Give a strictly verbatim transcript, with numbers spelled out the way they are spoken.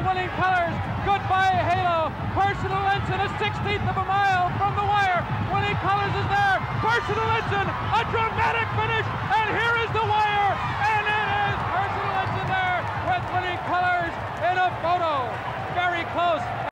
winning colors. Goodbye, Halo. Personal Ensign, a sixteenth of a mile from the wire. Winning colors is there. Personal Ensign, a dramatic finish, and here is the wire, and it is Personal Ensign there with winning colors in a photo. Very close.